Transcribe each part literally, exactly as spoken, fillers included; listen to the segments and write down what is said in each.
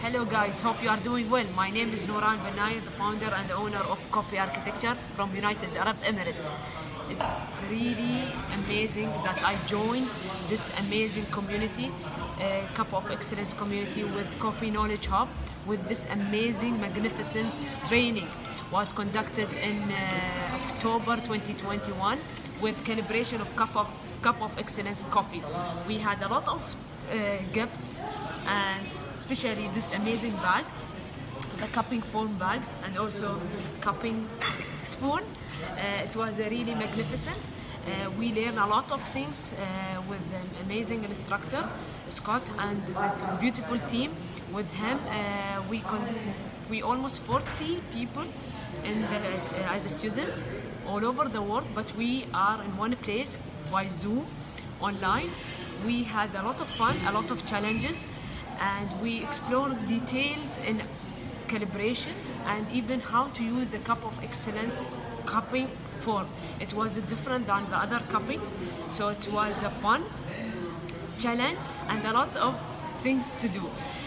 Hello guys, hope you are doing well. My name is Nooran, the founder and owner of Coffee Architecture from United Arab Emirates. It's really amazing that I joined this amazing community, a Cup of Excellence community with Coffee Knowledge Hub, with this amazing, magnificent training. Was conducted in uh, October twenty twenty-one with calibration of Cup of, Cup of Excellence coffees. We had a lot of uh, gifts, and especially this amazing bag, the cupping foam bags, and also cupping spoon. Uh, it was uh, really magnificent. Uh, we learned a lot of things uh, with an amazing instructor, Scott, and the beautiful team. With him, uh, we con we almost forty people in the, uh, as a student all over the world, but we are in one place by Zoom online. We had a lot of fun, a lot of challenges, and we explored details in calibration and even how to use the Cup of Excellence cupping form. It was different than the other cupping, so it was a fun challenge and a lot of things to do.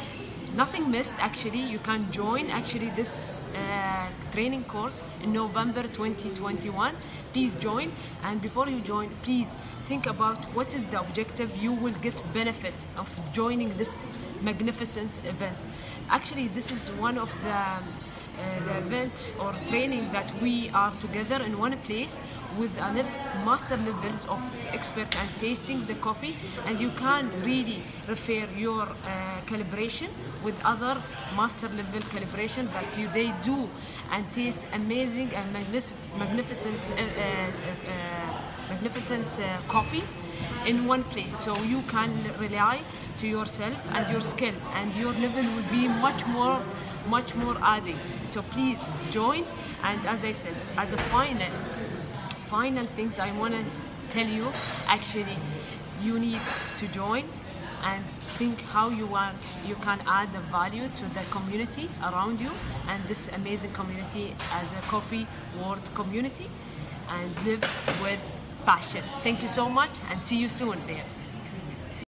Nothing missed actually. You can join actually this uh, training course in November twenty twenty-one. Please join, and before you join, please think about what is the objective you will get benefit of joining this magnificent event. Actually, this is one of the Uh, the event or training that we are together in one place with a level, master levels of expert and tasting the coffee, and you can really refer your uh, calibration with other master level calibration that you they do and taste amazing and magnificent uh, uh, uh, magnificent uh, coffees in one place, so you can rely to yourself and your skill, and your level will be much more much more adding. So please join. And as I said, as a final final things I want to tell you, actually you need to join and think how you want you can add the value to the community around you and this amazing community as a coffee world community, and live with passion. Thank you so much, and see you soon there.